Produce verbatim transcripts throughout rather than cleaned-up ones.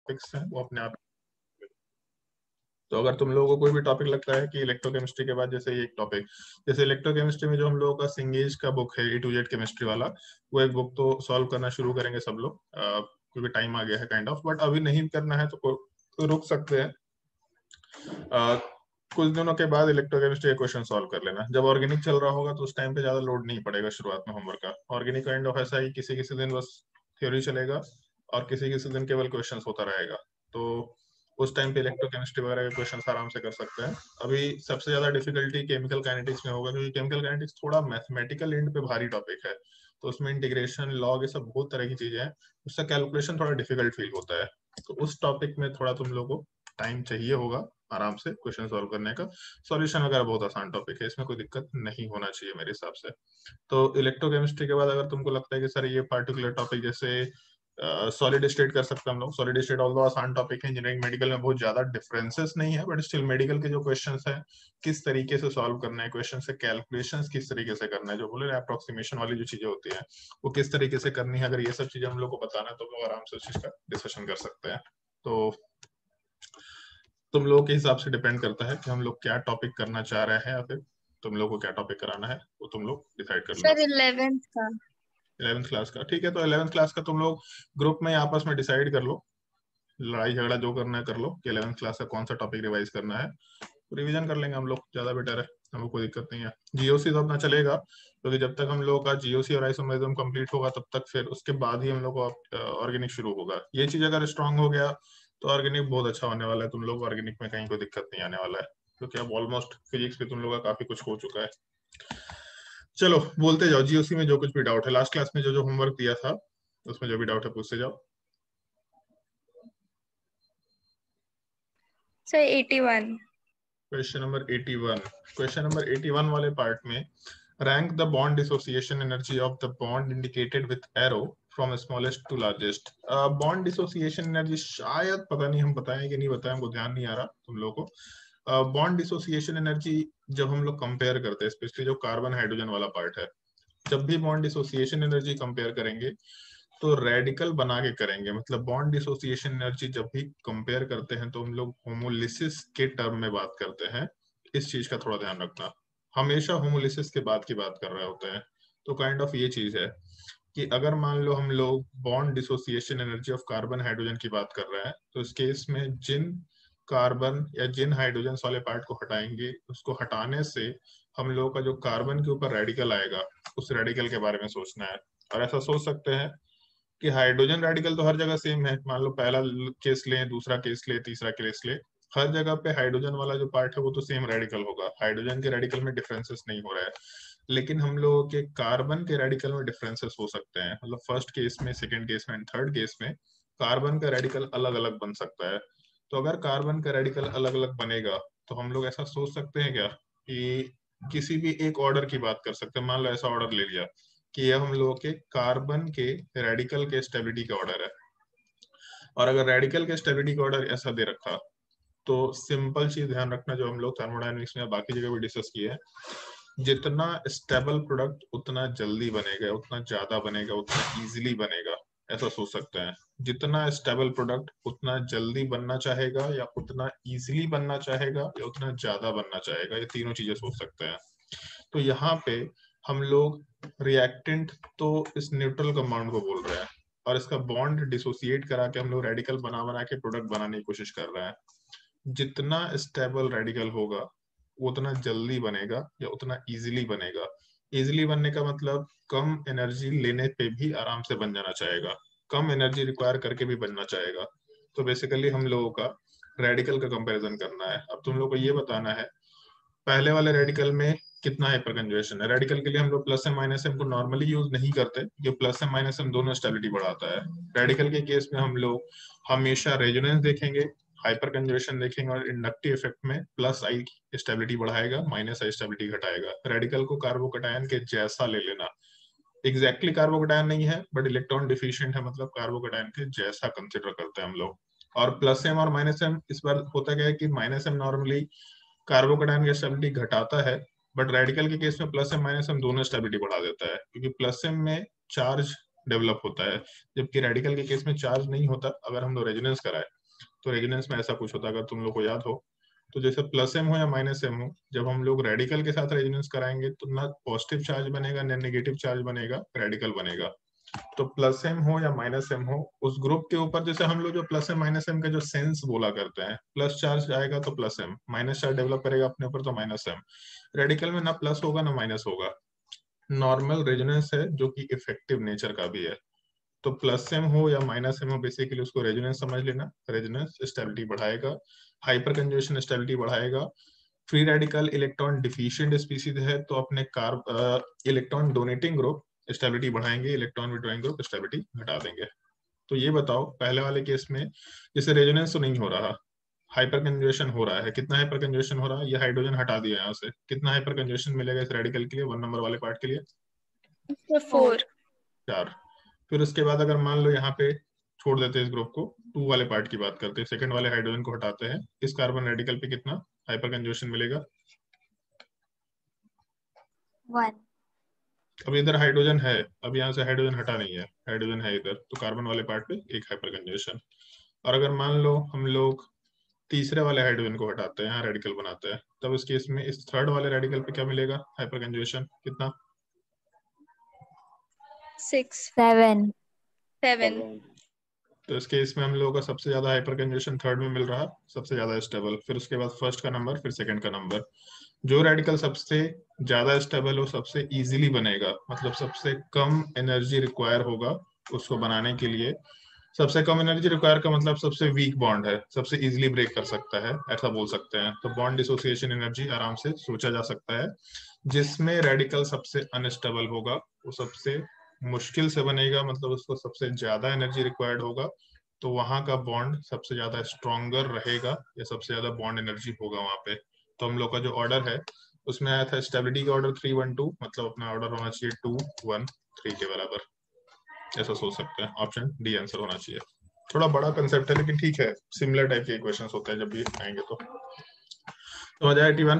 Topics हैं वो अपने आप। तो अगर तुम लोगों को कोई भी टॉपिक लगता है कि इलेक्ट्रोकेमिस्ट्री के बाद जैसे एक टॉपिक, जैसे इलेक्ट्रोकेमिस्ट्री में जो हम लोगों का सिंगेज का बुक है ए टू जेड केमिस्ट्री वाला, वो एक बुक तो सॉल्व करना शुरू करेंगे सब लोग, अ, क्योंकि टाइम आ गया है काइंड ऑफ। बट अभी नहीं करना है तो, तो रुक सकते हैं। अ, कुछ दिनों के बाद इलेक्ट्रोकेमिस्ट्री के क्वेश्चन सॉल्व कर लेना। जब ऑर्गेनिक चल रहा होगा तो उस टाइम पे ज्यादा लोड नहीं पड़ेगा शुरुआत में होमवर्क का। ऑर्गेनिक काइंड ऑफ ऐसा ही किसी किसी दिन बस थ्योरी चलेगा और किसी किसी दिन केवल क्वेश्चंस होता रहेगा। तो उस टाइम पे इलेक्ट्रोकेमिस्ट्री वगैरह के क्वेश्चंस आराम से कर सकते हैं। अभी सबसे ज्यादा डिफिकल्टी केमिकल काइनेटिक्स में होगा, क्योंकि केमिकल काइनेटिक्स थोड़ा मैथमेटिकल एंड पे भारी टॉपिक है। तो उसमें इंटीग्रेशन, लॉग, ये सब बहुत तरह की चीजें हैं, उससे कैलकुलेशन थोड़ा डिफिकल्ट फील होता है। तो उस टॉपिक में थोड़ा तुम लोगों को टाइम चाहिए होगा आराम से क्वेश्चन सॉल्व करने का। सॉल्यूशन वगैरह बहुत आसान टॉपिक है, इसमें कोई दिक्कत नहीं होना चाहिए मेरे हिसाब से। तो इलेक्ट्रोकेमिस्ट्री के बाद अगर तुमको लगता है कि सर ये पार्टिकुलर टॉपिक जैसे सॉलिड स्टेट कर सकते हैं हम लोग। सॉलिड स्टेट ऑल्दो आसान टॉपिक है, इंजीनियरिंग मेडिकल में बहुत ज्यादा डिफरेंसेस नहीं है, बट स्टिल मेडिकल के जो क्वेश्चंस है किस तरीके से सॉल्व करना है, क्वेश्चन से कैलकुलेशंस किस तरीके से करना है, जो बोले अप्रोक्सीमेशन वाली जो चीजें होती है वो किस तरीके से करनी है, अगर ये सब चीजें हम लोग को बताना है तो हम लोग आराम से उस चीज का डिस्कशन कर सकते हैं। तो तुम लोगों के हिसाब से डिपेंड करता है कि हम लोग क्या टॉपिक करना चाह रहे हैं, या फिर तुम लोग को क्या टॉपिक कराना है वो तुम लोग डिसाइड कर लेना। सर इलेवेंथ का। इलेवेंथ क्लास का ठीक है, तो इलेवेंथ क्लास का तुम लोग ग्रुप में आपस में डिसाइड कर लो, लड़ाई झगड़ा जो करना है कर लो कि इलेवेंथ क्लास का कौन सा टॉपिक रिवाइज करना है। तो रिवीजन कर लेंगे हम लोग, ज्यादा बेटर है, हमें कोई दिक्कत नहीं है। जीओसी तो अपना चलेगा, क्योंकि जब तक हम लोगों का जीओसी और आइसोमेरिज्म कंप्लीट होगा तब तक फिर उसके बाद ही हम लोग को ऑर्गेनिक शुरू होगा। ये चीज अगर स्ट्रांग हो गया तो ऑर्गेनिक बहुत अच्छा होने वाला है। तुम लोग ऑर्गेनिक में कहीं कोई दिक्कत नहीं आने वाला है, क्योंकि अब ऑलमोस्ट फिजिक्स पे तुम लोग का काफी कुछ हो चुका है। चलो बोलते जाओ, जीओसी में जो कुछ भी डाउट है, लास्ट क्लास में जो जो होमवर्क दिया था उसमें जो भी डाउट है पूछते जाओ। Sir eighty one. Question number इक्यासी। क्वेश्चन नंबर इक्यासी वाले पार्ट में rank the bond dissociation energy of the bond indicated with arrow from smallest to largest. Bond dissociation energy शायद, पता नहीं हम बताएं कि नहीं बताएं, हमको ध्यान नहीं आ रहा तुम लोग को। बॉन्ड डिसोसिएशन एनर्जी जब हम लोग कंपेयर करते हैं, स्पेशली जो कार्बन हाइड्रोजन वाला पार्ट है, जब भी बॉन्ड डिसोसिएशन एनर्जी कंपेयर करेंगे तो रेडिकल बना के करेंगे। मतलब बॉन्ड डिसोसिएशन एनर्जी जब भी कंपेयर करते हैं तो हम लोग होमोलिसिस के टर्म में बात करते हैं। इस चीज का थोड़ा ध्यान रखना, हमेशा होमोलिसिस के बाद की बात कर रहे होते हैं। तो काइंड ऑफ ये चीज है कि अगर मान लो हम लोग bond dissociation energy of carbon hydrogen की बात कर रहे हैं, तो इस केस में जिन कार्बन या जिन हाइड्रोजन वाले पार्ट को हटाएंगे, उसको हटाने से हम लोगों का जो कार्बन के ऊपर रेडिकल आएगा, उस रेडिकल के बारे में सोचना है। और ऐसा सोच सकते हैं कि हाइड्रोजन रेडिकल तो हर जगह सेम है। मान लो पहला केस लें, दूसरा केस ले, तीसरा केस ले, हर जगह पे हाइड्रोजन वाला जो पार्ट है वो तो सेम रेडिकल होगा। हाइड्रोजन के रेडिकल में डिफरेंसेस नहीं हो रहा है, लेकिन हम लोगों के कार्बन के रेडिकल में डिफरेंसेस हो सकते हैं। मतलब फर्स्ट केस में, सेकंड केस में, थर्ड केस में कार्बन का रेडिकल अलग अलग बन सकता है। तो अगर कार्बन का रेडिकल अलग अलग बनेगा तो हम लोग ऐसा सोच सकते हैं क्या कि किसी भी एक ऑर्डर की बात कर सकते हैं। मान लो ऐसा ऑर्डर ले लिया कि यह हम लोगों के कार्बन के रेडिकल के स्टेबिलिटी का ऑर्डर है, और अगर रेडिकल के स्टेबिलिटी का ऑर्डर ऐसा दे रखा, तो सिंपल चीज ध्यान रखना जो हम लोग थर्मोडायनेमिक्स में बाकी जगह भी डिस्कस किए हैं, जितना स्टेबल प्रोडक्ट उतना जल्दी बनेगा, उतना ज्यादा बनेगा, उतना इजीली बनेगा। ऐसा सोच सकते हैं, जितना स्टेबल प्रोडक्ट उतना जल्दी बनना चाहेगा, या उतना इजीली बनना चाहेगा, या उतना ज्यादा बनना चाहेगा। ये तीनों चीजें सोच सकते हैं। तो यहाँ पे हम लोग रिएक्टेंट तो इस न्यूट्रल कंपाउंड को बोल रहे हैं, और इसका बॉन्ड डिसोसिएट करा के हम लोग रेडिकल बना बना के प्रोडक्ट बनाने की कोशिश कर रहे हैं। जितना स्टेबल रेडिकल होगा वो उतना जल्दी बनेगा या उतना इजीली बनेगा। इजीली बनने का मतलब कम एनर्जी लेने पे भी आराम से बन जाना चाहेगा, कम एनर्जी रिक्वायर करके भी बनना चाहेगा। तो बेसिकली हम लोगों का रेडिकल का कंपैरिजन करना है। अब तुम लोग को ये बताना है पहले वाले रेडिकल में कितना हाइपर कंजुगेशन है। रेडिकल के लिए हम लोग प्लस एम माइनस एम को नॉर्मली यूज नहीं करते, क्योंकि प्लस एम माइनस एम दोनों स्टेबिलिटी बढ़ाता है। रेडिकल के केस में हम लोग हमेशा रेजोनेंस देखेंगे, हाइपर कंजुगेशन देखेंगे, और इंडक्टिव इफेक्ट में प्लस आई स्टेबिलिटी बढ़ाएगा, माइनस आई स्टेबिलिटी घटाएगा। रेडिकल को कार्बोकैटायन के जैसा ले लेना, एग्जैक्टली कार्बोकैटायन नहीं है बट इलेक्ट्रॉन डिफिशिएंट है, मतलब कार्बोकैटायन के जैसा कंसिडर करते हैं हम लोग। और प्लस एम और माइनस एम, इस बार होता क्या है कि माइनस एम नॉर्मली कार्बोकैटायन की स्टेबिलिटी घटाता है, बट रेडिकल के केस में प्लस एम माइनस एम दोनों स्टेबिलिटी बढ़ा देता है, क्योंकि प्लस एम में चार्ज डेवलप होता है, जबकि रेडिकल के केस में चार्ज नहीं होता अगर हम लोग रेजोनेंस कराए। तो रेजोनेंस में ऐसा कुछ होता है, अगर तुम लोग को याद हो तो जैसे प्लस एम हो या माइनस एम हो, जब हम लोग रेडिकल के साथ रेजोनेंस कराएंगे तो ना पॉजिटिव चार्ज बनेगा ना नेगेटिव चार्ज बनेगा, रेडिकल बनेगा। तो प्लस एम हो या माइनस एम हो, उस ग्रुप के ऊपर जैसे हम लोग जो प्लस एम माइनस एम का जो सेंस बोला करते हैं, प्लस चार्ज आएगा तो plus M, minus charge develop करेगा अपने ऊपर तो माइनस एम। रेडिकल में ना प्लस होगा ना माइनस होगा, नॉर्मल रेजोनेंस है जो कि इफेक्टिव नेचर का भी है। तो प्लस एम हो या माइनस एम हो, बेसिकली उसको रेजोनेंस समझ लेना। रेजोनेंस स्टेबिलिटी बढ़ाएगा, हाइपर कंजर्वेशन स्टेबिलिटी बढ़ाएगा। Free radical electron deficient species है तो अपने carb electron donating group stability बढ़ाएंगे, इलेक्ट्रॉन विड्रॉइंग ग्रुप स्टेबिलिटी घटा देंगे। तो ये बताओ पहले वाले केस में जैसे रेजोनेंस तो नहीं हो रहा, हाइपर कंजर्वेशन हो रहा है, कितना हाइपर कंजर्वेशन हो रहा है, ये हाइड्रोजन हटा दिया यहाँ से, कितना हाइपर कंजर्वेशन मिलेगा इस रेडिकल के लिए, वन नंबर वाले पार्ट के लिए? फोर। चार। फिर उसके बाद अगर मान लो यहाँ पे छोड़ देते हैं इस ग्रुप को, टू वाले पार्ट की बात करते हैं, सेकंड वाले हाइड्रोजन को हटाते हैं, इस कार्बन रेडिकल पे कितना हाइपर कंजर्वेशन मिलेगा? वन। अब इधर हाइड्रोजन है, अब यहाँ से हाइड्रोजन हटा नहीं है, हाइड्रोजन है इधर, तो कार्बन वाले पार्ट पे एक हाइपर कंजर्वेशन। और अगर मान लो हम लोग तीसरे वाले हाइड्रोजन को हटाते हैं, यहाँ रेडिकल बनाते हैं, तब इस केस में इस थर्ड वाले रेडिकल पे क्या मिलेगा हाइपर कंजर्वेशन, कितना? सिक्स। सेवन। सेवन। तो इस केस में हम लोगों का सबसे ज्यादा हाइपर कंजर्वेशन थर्ड में मिल रहा, सबसे ज्यादा स्टेबल। फिर उसके बाद फर्स्ट का नंबर, फिर सेकंड का नंबर। जो रेडिकल सबसे ज्यादा स्टेबल हो, सबसे इजीली बनेगा, मतलब सबसे कम एनर्जी रिक्वायर होगा उसको बनाने के लिए। सबसे कम एनर्जी रिक्वायर का मतलब सबसे वीक बॉन्ड है, सबसे इजीली ब्रेक कर सकता है, ऐसा बोल सकते हैं। तो बॉन्ड डिसोसिएशन एनर्जी आराम से सोचा जा सकता है, जिसमें रेडिकल सबसे अनस्टेबल होगा वो सबसे मुश्किल से बनेगा, मतलब उसको सबसे ज्यादा एनर्जी रिक्वायर्ड होगा, तो वहां का बॉन्ड सबसे ज्यादा स्ट्रॉन्गर रहेगा या सबसे ज्यादा बॉन्ड एनर्जी होगा वहां पे। तो हम लोग का जो ऑर्डर है उसमें आया था स्टेबिलिटी का ऑर्डर थ्री वन टू, मतलब अपना ऑर्डर होना चाहिए टू वन थ्री के बराबर, ऐसा सोच सकते हैं। ऑप्शन डी आंसर होना चाहिए। थोड़ा बड़ा कंसेप्ट है लेकिन ठीक है, सिमिलर टाइप के क्वेश्चंस होते हैं जब भी आएंगे तो। समझ आया? एटी वन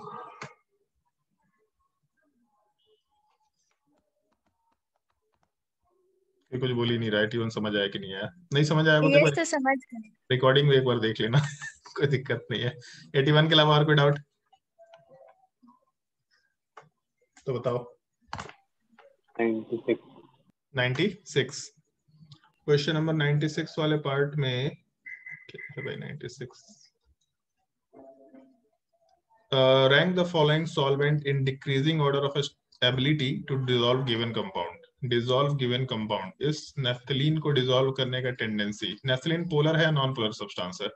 कुछ बोल ही नहीं रहा है, एटी वन समझ आया कि नहीं आया? नहीं समझ आया वो देखो, यस तो समझ गए। रिकॉर्डिंग में एक बार देख लेना कोई दिक्कत नहीं है। एटी वन के अलावा और कोई डाउट तो बताओ। Ninety six. Ninety six, question number ninety six वाले पार्ट में क्या है भाई? Ninety six, rank the following solvent in decreasing order of ability to dissolve given compound. Dissolve given compound, इस नेफ्थलीन को डिसॉल्व करने का टेंडेंसी। नेफ्थलीन पोलर है या नॉन पोलर सब्सटेंस है?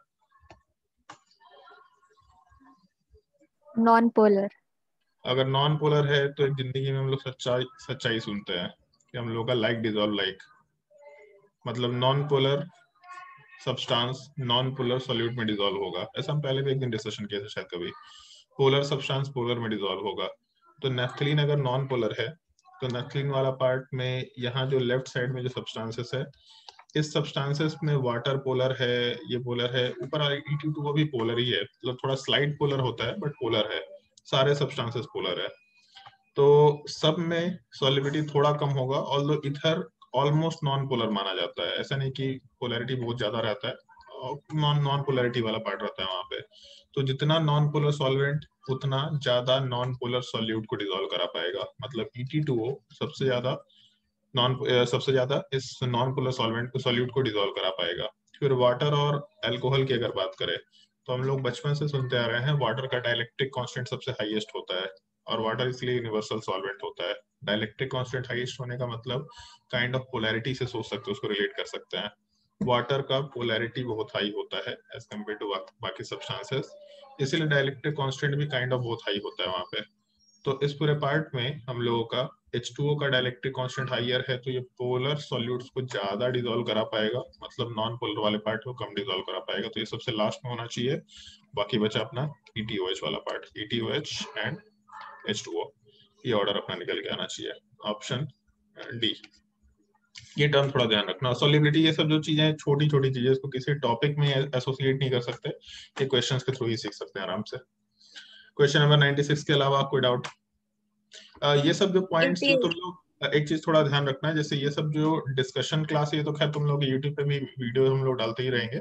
Non polar. अगर नॉन पोलर है तो एक जिंदगी में हम लोग सच्चाई सच्चाई सुनते हैं कि हम लोग का लाइक डिसॉल्व लाइक, मतलब non polar substance non polar solute में डिसॉल्व होगा, ऐसा हम पहले भी एक दिन डिस्कशन किए थे शायद कभी। पोलर सब्सटेंस पोलर में डिसॉल्व होगा। तो नेफ्थलीन अगर नॉन पोलर है तो नेफ्थलीन वाला पार्ट में यहाँ जो लेफ्ट साइड में जो सब्सटेंसेस है, इस सब्सटेंसेस में वाटर पोलर है, ये पोलर है, ऊपर ई टी टू भी पोलर ही है, मतलब थोड़ा स्लाइड पोलर होता है बट पोलर है, सारे सब्सटेंसेस पोलर है। तो सब में सॉलिबिलिटी थोड़ा कम होगा, although ether almost non polar माना जाता है, ऐसा नहीं कि पोलैरिटी बहुत ज्यादा रहता है, नॉन नॉन पोलैरिटी वाला पार्ट रहता है वहां पे। तो जितना नॉन पोलर सॉल्वेंट उतना ज्यादा नॉन पोलर सॉल्यूट को डिसॉल्व करा पाएगा, मतलब ई टी टू ओ सबसे ज्यादा नॉन सबसे ज्यादा इस नॉन पोलर सॉल्वेंट को सॉल्यूट को डिसॉल्व करा पाएगा। फिर वाटर और अल्कोहल की अगर बात करें तो हम लोग बचपन से सुनते आ रहे हैं वाटर का डाइलेक्ट्रिक कांस्टेंट सबसे हाईएस्ट होता है, और वाटर इसलिए यूनिवर्सल सॉल्वेंट होता है। डाइलेक्ट्रिक कांस्टेंट हाईएस्ट होने का मतलब काइंड ऑफ पोलैरिटी से सोच सकते हैं, उसको रिलेट कर सकते हैं। वाटर का पोलैरिटी बहुत हाई होता है एज कम्पेयर टू बाकी सब्सटेंसेस, इसीलिए डाइलेक्ट्रिक कांस्टेंट भी काइंड ऑफ बहुत हाई होता है वहां पे। तो इस पूरे पार्ट में हम लोगों का एच टू ओ का डाइलेक्ट्रिक कांस्टेंट हाईयर है, तो ये पोलर सॉल्यूट्स को ज्यादा डिसॉल्व करा पाएगा, मतलब नॉन पोलर वाले पार्ट को कम डिसॉल्व करा पाएगा, तो ये सबसे लास्ट में होना चाहिए। बाकी बचा अपना ई टी ओ एच वाला part, E T O H and H two O, ये ऑर्डर अपना निकल के आना चाहिए। Option D. ये टर्म थोड़ा ध्यान रखना, सॉल्युबिलिटी ये सब जो चीजें छोटी छोटी चीजें, इसको किसी टॉपिक में एसोसिएट नहीं कर सकते, ये क्वेश्चंस के थ्रू ही सीख सकते हैं आराम से। क्वेश्चन नंबर नाइंटी सिक्स के अलावा कोई डाउट? ये सब जो पॉइंट्स जो तुम लोग, एक चीज थोड़ा ध्यान रखना है, जैसे ये सब जो डिस्कशन क्लास, ये तो खैर तुम लोग यूट्यूब पे भी वीडियो हम लोग डालते ही रहेंगे,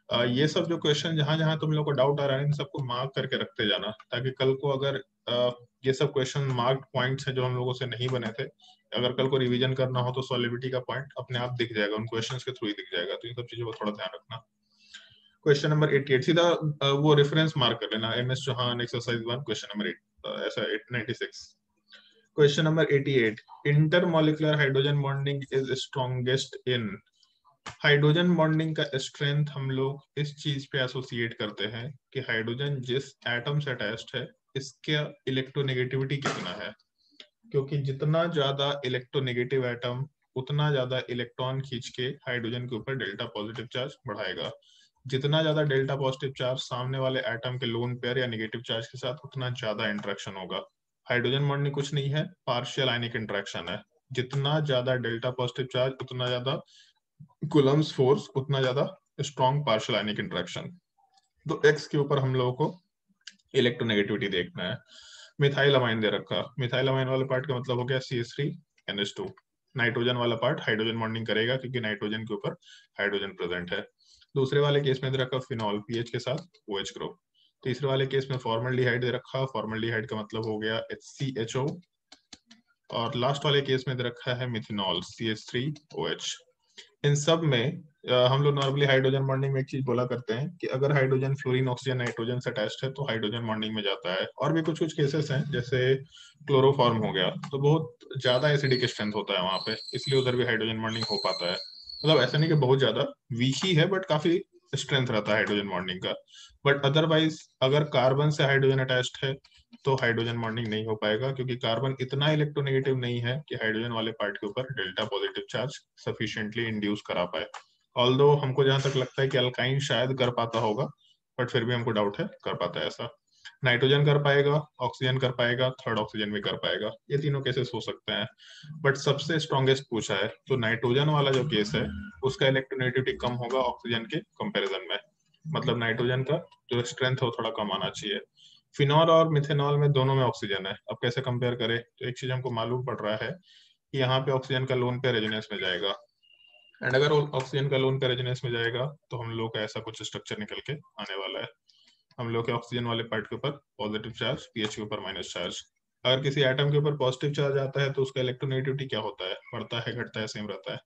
आ, ये सब जो क्वेश्चन जहां जहां तुम लोग को डाउट आ रहा है इन सबको मार्क करके रखते जाना, ताकि कल को अगर आ, ये सब क्वेश्चन मार्क पॉइंट्स है जो हम लोगों से नहीं बने थे, अगर कल को रिवीजन करना हो तो सॉलिबिलिटी का पॉइंट अपने आप दिख जाएगा, उन क्वेश्चंस के थ्रू ही दिख जाएगा। तो इन सब चीजों को थोड़ा ध्यान रखना। क्वेश्चन नंबर अठासी सीधा आ, वो रेफरेंस मार्क कर लेना, M S Chauhan exercise one question number eight ऐसा eight ninety six. Question number अठासी, intermolecular hydrogen bonding is strongest in. Hydrogen bonding का स्ट्रेंथ हम लोग इस चीज पे एसोसिएट करते हैं कि हाइड्रोजन जिस एटम से अटैच्ड है इसका इलेक्ट्रोनेगेटिविटी कितना है, क्योंकि जितना ज्यादा इलेक्ट्रोनेगेटिव एटम उतना ज्यादा इलेक्ट्रॉन खींच के हाइड्रोजन के ऊपर डेल्टा पॉजिटिव चार्ज बढ़ाएगा। जितना ज्यादा डेल्टा पॉजिटिव चार्ज सामने वाले एटम के लोन पेयर या नेगेटिव चार्ज के साथ, उतना ज्यादा इंटरेक्शन होगा। हाइड्रोजन बॉन्डिंग कुछ नहीं है, पार्शियल आयनिक इंटरेक्शन है। जितना ज्यादा डेल्टा पॉजिटिव चार्ज उतना ज्यादा कूलम्स फोर्स, उतना ज्यादा स्ट्रॉन्ग पार्शियल आयनिक इंटरेक्शन। तो एक्स के ऊपर हम लोगों को इलेक्ट्रोनेगेटिविटी देखना है। मिथाइल अमाइन दे रखा, मिथाइल अमाइन वाले पार्ट का मतलब हो गया C H three N H two. Nitrogen वाला पार्ट हाइड्रोजन बॉन्डिंग करेगा क्योंकि नाइट्रोजन के ऊपर हाइड्रोजन प्रेजेंट है। दूसरे वाले केस में दे रखा फिनॉल पीएच के साथ ओएच ग्रुप। तीसरे वाले केस में फॉर्मल्डिहाइड दे रखा, फॉर्मल्डिहाइड का मतलब हो गया एच सी एच ओ। और लास्ट वाले केस में दे रखा है methanol C H three O H. इन सब में आ, हम लोग नॉर्मली हाइड्रोजन बॉन्डिंग में एक चीज बोला करते हैं कि अगर हाइड्रोजन फ्लोरीन ऑक्सीजन नाइट्रोजन से अटैच्ड है तो हाइड्रोजन बॉन्डिंग में जाता है। और भी कुछ कुछ केसेस हैं जैसे क्लोरोफॉर्म हो गया, तो बहुत ज्यादा एसिडिक स्ट्रेंथ होता है वहां पे, इसलिए उधर भी हाइड्रोजन बॉन्डिंग हो पाता है। मतलब ऐसा नहीं कि बहुत ज्यादा वीक ही है, बट काफी स्ट्रेंथ रहता है हाइड्रोजन बॉन्डिंग का। बट अदरवाइज अगर कार्बन से हाइड्रोजन अटैच्ड है तो हाइड्रोजन बॉन्डिंग नहीं हो पाएगा, क्योंकि कार्बन इतना इलेक्ट्रोनेगेटिव नहीं है कि हाइड्रोजन वाले पार्ट के ऊपर delta positive charge sufficiently induce करा पाए। ऑल्दो हमको जहां तक लगता है कि अल्काइन शायद कर पाता होगा, बट फिर भी हमको डाउट है कर पाता है ऐसा। नाइट्रोजन कर पाएगा, ऑक्सीजन कर पाएगा, थर्ड ऑक्सीजन भी कर पाएगा, ये तीनों केसेस हो सकते हैं। बट सबसे स्ट्रॉन्गेस्ट पूछा है तो नाइट्रोजन वाला जो केस है उसका इलेक्ट्रोनेगेटिविटी कम होगा ऑक्सीजन के कंपैरिजन में। मतलब नाइट्रोजन का जो स्ट्रेंथ है वो थोड़ा कम आना चाहिए। फिनॉल और मिथेनॉल में दोनों में ऑक्सीजन है, अब कैसे कंपेयर करें? तो एक चीज हमको मालूम पड़ रहा है कि यहाँ पे ऑक्सीजन का लोन पे रेजोनेंस में जाएगा, एंड अगर ऑक्सीजन का लोन पे रेजोनेंस में जाएगा तो हम लोग का ऐसा कुछ स्ट्रक्चर निकल के आने वाला है। हम लोग के ऑक्सीजन वाले पार्ट के ऊपर पॉजिटिव चार्ज, पीएच के ऊपर माइनस चार्ज। अगर किसी एटम के ऊपर पॉजिटिव चार्ज आता है तो उसका इलेक्ट्रोनेगेटिविटी क्या होता है? बढ़ता है, घटता है, सेम रहता है?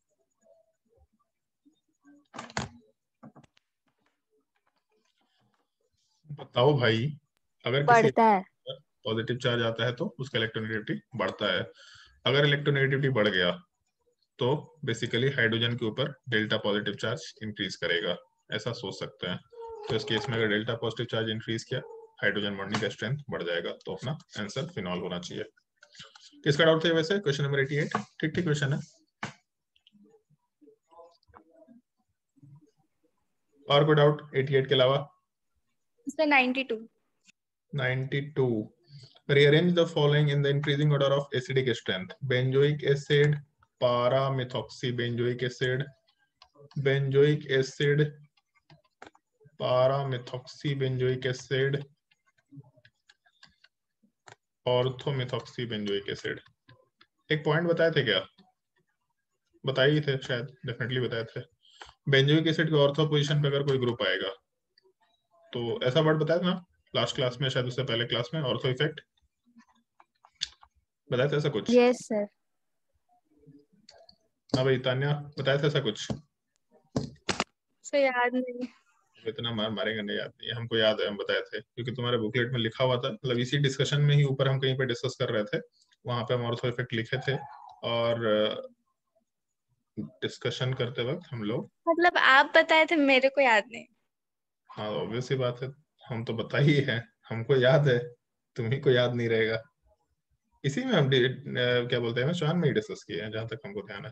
बताओ भाई। अगर किसी बढ़ता है। पॉजिटिव चार्ज आता है तो उसका इलेक्ट्रोनेगेटिविटी बढ़ता है। अगर इलेक्ट्रोनेगेटिविटी बढ़ गया तो बेसिकली हाइड्रोजन के ऊपर डेल्टा पॉजिटिव चार्ज इंक्रीज करेगा, ऐसा सोच सकते हैं। तो इस केस में अगर डेल्टा पॉजिटिव चार्ज इंक्रीज किया, हाइड्रोजन बॉन्डिंग का स्ट्रेंथ बढ़ जाएगा, तो अपना आंसर फिनॉल होना चाहिए। किसका डाउट था वैसे? क्वेश्चन नंबर अठासी, ठीक ठीक क्वेश्चन है। और कोई डाउट अठासी के अलावा? इसमें ninety two. Ninety two, rearrange the following in the increasing order of acidic strength: benzoic acid, para-methoxybenzoic acid, benzoic acid, para-methoxybenzoic acid, orthomethoxybenzoic acid. एक पॉइंट बताए थे क्या? बताए ही थे शायद, डेफिनेटली बताए थे। बेंजोइक एसिड के ऑर्थो पोजीशन पे अगर कोई ग्रुप आएगा तो ऐसा वर्ड बताया था ना लास्ट क्लास में, शायद उससे पहले क्लास में, ऑर्थो इफेक्ट बताया था ऐसा कुछ? Yes sir. हाँ भाई तान्या, बताया था ऐसा कुछ? सर याद नहीं। इतना मार मारेंगे नहीं, याद नहीं है हमको। याद है हम बताए थे क्योंकि तुम्हारे बुकलेट में लिखा हुआ था, मतलब इसी डिस्कशन में ही ऊपर हम कहीं पे डिस्कस कर रहे थे, वहां पे हम ऑर्थो इफेक्ट लिखे थे। और डिस्कशन करते वक्त हम लोग, मतलब आप बताए थे, मेरे को याद नहीं। हाँ ऑब्वियस ही बात है, हम तो बता ही है, हमको याद है, तुम्ही को याद नहीं रहेगा। इसी में हम uh, क्या बोलते हैं, चौहान में ही डिस्कस किए हैं जहां तक हमको ध्यान है।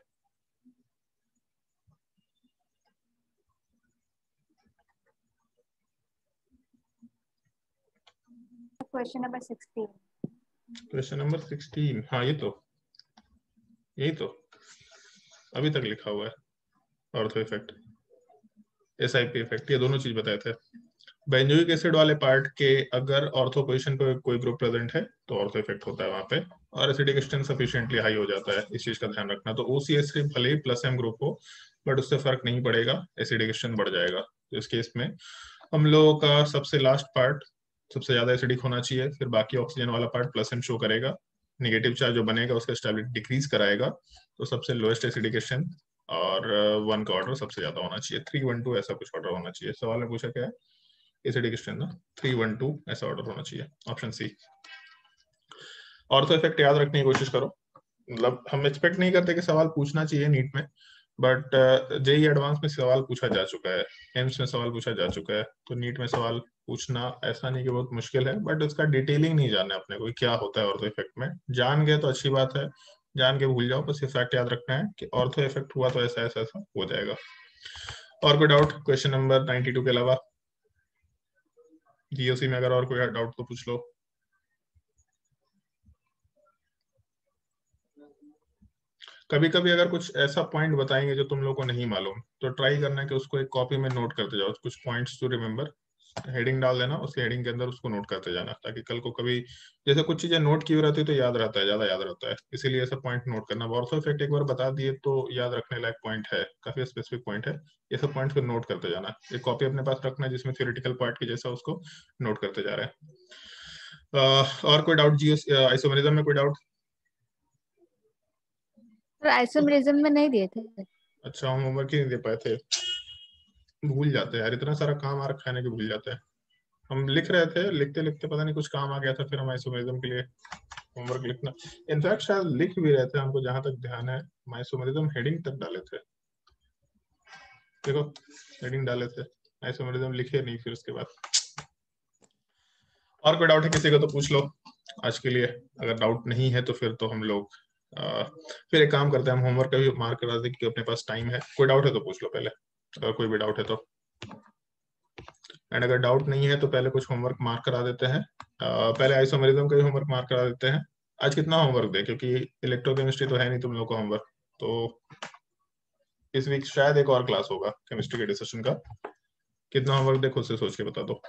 Question number sixteen. Question number sixteen, हाँ ये तो यही तो अभी तक लिखा हुआ है, ऑर्थो इफेक्ट, एसआईपी इफेक्ट, ये दोनों चीज बताए थे। बेंजोइक एसिड वाले पार्ट के अगर ऑर्थो पोजीशन पे कोई ग्रुप प्रेजेंट है तो ऑर्थो इफेक्ट होता है वहां पे, और एसिडिक स्ट्रेंथ सफिशिएंटली हाई हो जाता है, इस चीज का ध्यान रखना। तो ओसीएच थ्री भले ही प्लस एम ग्रुप हो, बट उससे फर्क नहीं पड़ेगा, एसिडिक स्ट्रेंथ बढ़ जाएगा। तो इस केस में हम लोगों का सबसे लास्ट पार्ट सबसे ज्यादा एसिडिक होना चाहिए, फिर बाकी ऑक्सीजन वाला पार्ट प्लस एम शो करेगा, नेगेटिव चार्ज जो बनेगा उसका स्टेबिलिटी डिक्रीज कराएगा, तो सबसे लोएस्ट एसिडिकेशन और वन का ऑर्डर सबसे ज्यादा होना चाहिए, थ्री वन टू ऐसा कुछ ऑर्डर होना चाहिए। सवाल में पूछा क्या है, एसिडिक स्ट्रेंथ ना थ्री वन टू ऐसा ऑर्डर होना चाहिए, ऑप्शन सी। ऑर्थो इफेक्ट याद रखने की कोशिश करो, मतलब हम एक्सपेक्ट नहीं करते कि सवाल पूछना चाहिए नीट में, बट जेई एडवांस में सवाल पूछा जा चुका है, एम्स में सवाल पूछा जा चुका है, तो नीट में सवाल पूछना ऐसा नहीं कि बहुत मुश्किल है, बट उसका डिटेलिंग नहीं जानना अपने को क्या होता है ऑर्थो इफेक्ट में। जान गए तो अच्छी बात है, जान के भूल जाओ, बस ये फैक्ट याद रखना है कि ऑर्थो इफेक्ट हुआ तो ऐसा ऐसा ऐसा हो जाएगा। और कोई doubt question number ninety two के अलावा? जीओसी में अगर और कोई डाउट तो पूछ लो। कभी कभी अगर कुछ ऐसा पॉइंट बताएंगे जो तुम लोग को नहीं मालूम, तो ट्राई करना है कि उसको एक कॉपी में नोट करते जाओ, कुछ पॉइंट्स टू रिमेम्बर, हेडिंग डाल देना, उसके हेडिंग के अंदर उसको नोट करते जाना, ताकि कल को कभी जैसे कुछ चीजें नोट की हुई रहती है तो याद रहता है, ज्यादा याद रहता है, इसीलिए ऐसा पॉइंट नोट करना। ऑर्थो इफेक्ट एक बार बता दिए तो याद रखने लायक पॉइंट है, काफी स्पेसिफिक पॉइंट है, ये सब पॉइंट फिर नोट करते जाना। एक कॉपी अपने पास रखना है जिसमें थ्योरेटिकल पार्ट के जैसा उसको नोट करते जा रहे हैं। और कोई डाउट जियो आइसोमेरिज्म में? कोई डाउट? आइसोमेरिज्म में नहीं दिए थे। अच्छा, हम होमवर्क ही नहीं दे पाए थे, भूल जाते हैं यार, इतना सारा काम आ रखा है ना कि भूल जाते हैं। हम लिख रहे थे, लिखते लिखते पता नहीं कुछ काम आ गया था, फिर हम आइसोमेरिज्म के लिए होमवर्क लिखना, इनफैक्ट शायद लिख भी रहे थे, हमको जहां तक ध्यान है हम आइसोमेरिज्म हेडिंग तक डाले थे, देखो हेडिंग डाले थे, आइसोमेरिज्म लिखे नहीं फिर उसके बाद। और कोई डाउट है किसी को तो पूछ लो आज के लिए, अगर डाउट नहीं है तो फिर तो हम लोग आ, फिर एक काम करते हैं, हम होमवर्क का भी मार्क करा दें कि अपने पास टाइम है। कोई डाउट है तो पूछ लो पहले, अगर कोई भी डाउट है तो। एंड अगर डाउट नहीं है तो पहले कुछ होमवर्क मार्क करा देते हैं, आ, पहले आइसोमेरिज्म का भी होमवर्क मार्क करा देते हैं। आज कितना होमवर्क दे, क्योंकि इलेक्ट्रोकेमिस्ट्री तो है नहीं तुम लोग का होमवर्क, तो इस वीक शायद एक और क्लास होगा केमिस्ट्री के डिस्कशन का। कितना होमवर्क दे खुद से सोच के बता दो।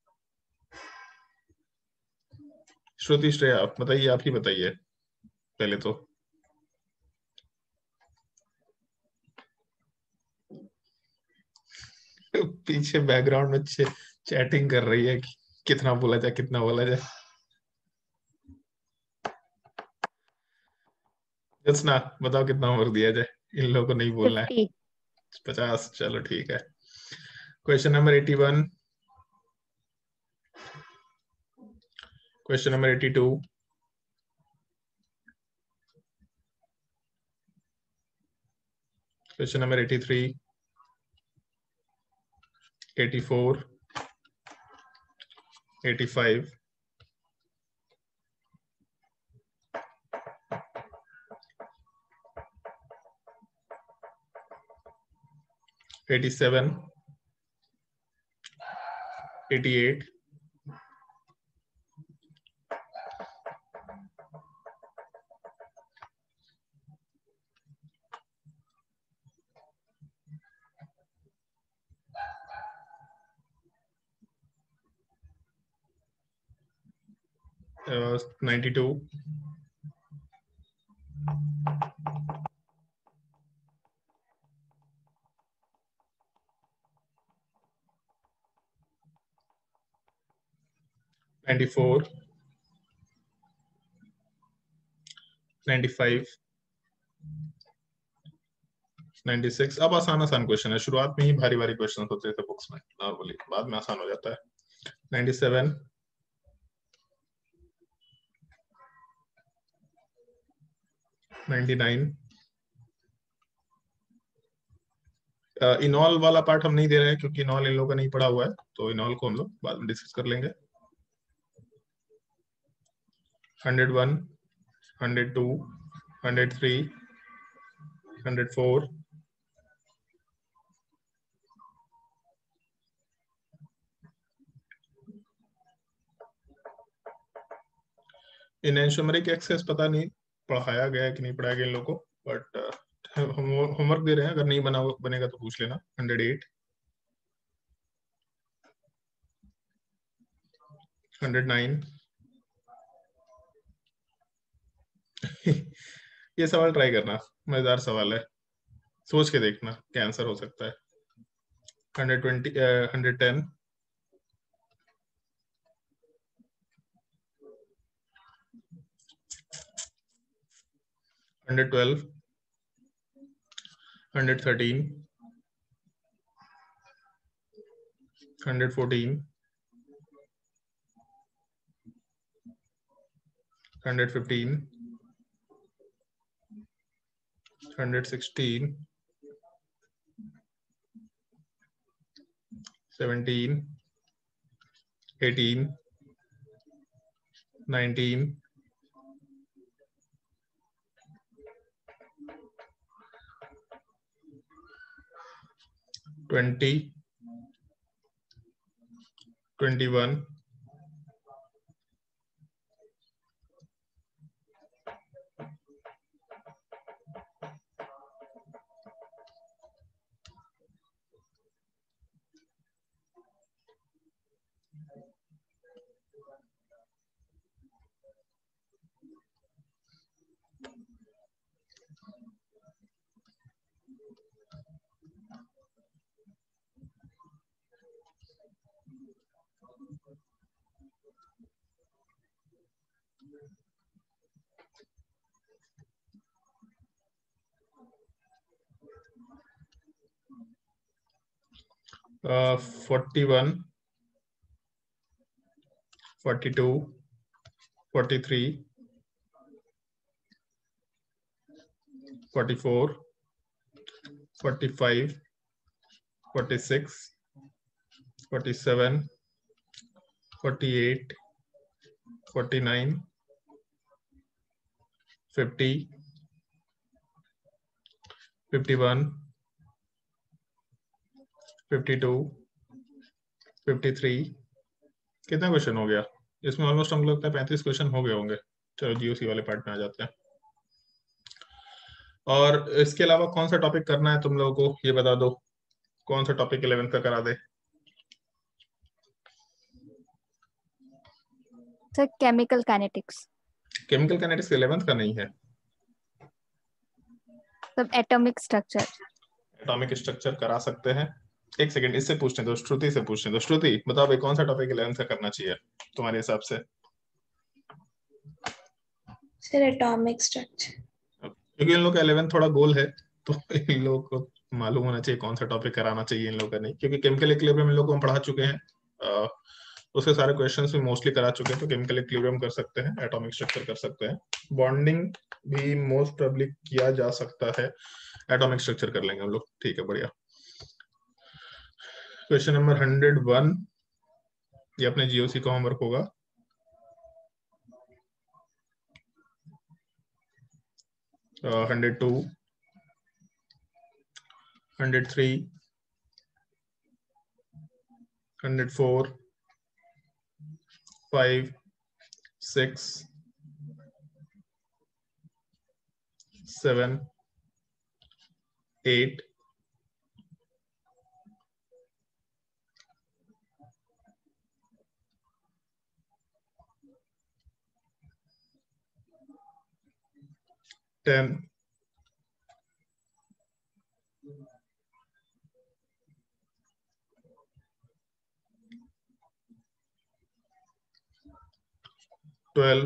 श्रुति श्रेया आप बताइए, आप ही बताइए पहले तो। पीछे बैकग्राउंड में चैटिंग कर रही है कि कितना बोला जाए कितना बोला जाए। जसना बताओ कितना होमवर्क दिया जाए, इन लोगों को नहीं बोलना है। पचास, चलो ठीक है। Question number eighty one, question number eighty two, question number eighty three, eighty four, eighty five, eighty seven, eighty eight, ninety two, ninety four, ninety five, ninety six. अब आसान आसान क्वेश्चन है, शुरुआत में ही भारी भारी क्वेश्चन होते थे बुक्स में नॉर्मली, बाद में आसान हो जाता है। Ninety seven, ninety nine, enol वाला पार्ट हम नहीं दे रहे हैं क्योंकि इनॉल इन लोगों का नहीं पढ़ा हुआ है, तो इनॉल को हम लोग बाद में डिस्कस कर लेंगे। Hundred one, hundred two, hundred three, hundred four, enantiomeric excess पता नहीं पढ़ाया गया है कि नहीं पढ़ाया गया इन लोगों को, बट हम होमवर्क दे रहे हैं, अगर नहीं बना बनेगा तो पूछ लेना। हंड्रेड एट, हंड्रेड नाइन, ये सवाल ट्राई करना, मजेदार सवाल है, सोच के देखना क्या आंसर हो सकता है। Hundred twenty, hundred ten, hundred twelve, hundred thirteen, hundred fourteen, hundred fifteen, hundred sixteen, seventeen, eighteen, nineteen, twenty, twenty one, forty one, forty two, forty three, forty four, forty five, forty six, forty seven, forty eight, forty nine, fifty, fifty one, fifty two, fifty three. कितना question हो गया इसमें? Almost हमको लगता है पैंतीस question हो गए होंगे। चलो जीओसी वाले पार्ट में आ जाते हैं। और इसके अलावा कौन सा टॉपिक करना है तुम लोगों को, ये बता दो। कौन सा टॉपिक इलेवेंथ का करा दे? Sir chemical kinetics. Chemical kinetics eleventh का नहीं है। सब एटॉमिक स्ट्रक्चर। एटॉमिक स्ट्रक्चर करा सकते हैं। एक सेकंड, इससे पूछने दो, श्रुति से पूछने दो। श्रुति बताओ भाई, कौन सा टॉपिक इलेवेंथ का करना चाहिए तुम्हारे हिसाब से? सर एटॉमिक स्ट्रक्चर, क्योंकि इन लोग का इलेवेंथ थोड़ा गोल है, तो इन लोगों को मालूम होना चाहिए कौन सा टॉपिक कराना चाहिए इन लोगों का नहीं। क्योंकि केमिकल इक्विलिब्रियम इन लोग को हम पढ़ा चुके हैं, आ, उसके सारे क्वेश्चंस भी मोस्टली करा चुके हैं। तो केमिकल इक्विलिब्रियम कर सकते हैं, एटॉमिक स्ट्रक्चर कर सकते हैं, बॉन्डिंग भी मोस्ट प्रोबेबली किया जा सकता है। एटॉमिक स्ट्रक्चर कर लेंगे हम लोग, ठीक है, बढ़िया। क्वेश्चन नंबर हंड्रेड वन, ये अपने जीओसी का होमवर्क होगा। Hundred two, hundred three, hundred four, five, six, seven, eight, ten, twelve,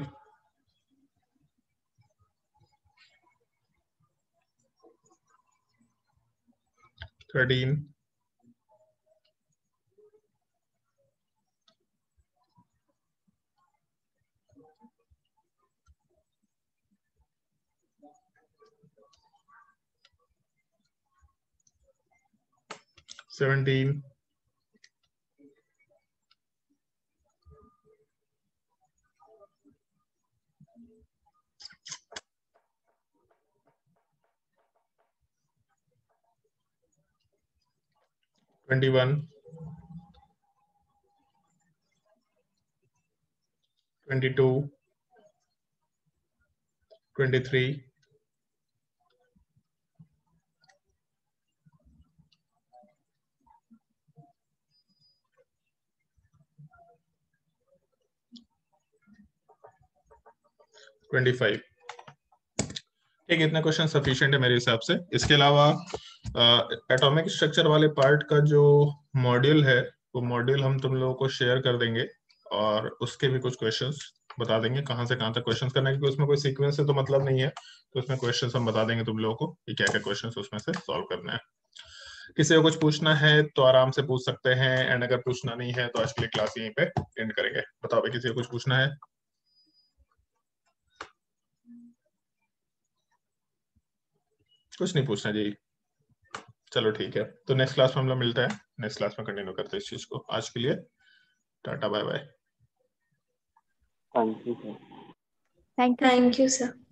thirteen, seventeen, twenty one, twenty two, twenty three, twenty five. ठीक है, इतने क्वेश्चन सफिशिएंट है मेरे हिसाब से। इसके अलावा एटॉमिक स्ट्रक्चर वाले पार्ट का जो मॉड्यूल है वो मॉड्यूल हम तुम लोगों को शेयर कर देंगे और उसके भी कुछ क्वेश्चंस बता देंगे कहाँ से कहाँ तक क्वेश्चंस करना है, क्योंकि उसमें कोई सीक्वेंस से तो मतलब नहीं है, तो उसमें क्वेश्चंस हम बता देंगे तुम लोगों को कि क्या क्या क्वेश्चंस उसमें से सॉल्व करना है। किसी को कुछ पूछना है तो आराम से पूछ सकते हैं, एंड अगर पूछना नहीं है तो आज के लिए क्लास यहीं पे एंड करेंगे। बताओ भाई, किसी को कुछ पूछना है? कुछ नहीं पूछना जी? चलो ठीक है, तो नेक्स्ट क्लास में हम लोग मिलते हैं, नेक्स्ट क्लास में कंटिन्यू करते हैं इस चीज को। आज के लिए tata bye bye. Thank you sir. Thank you. Thank you, sir.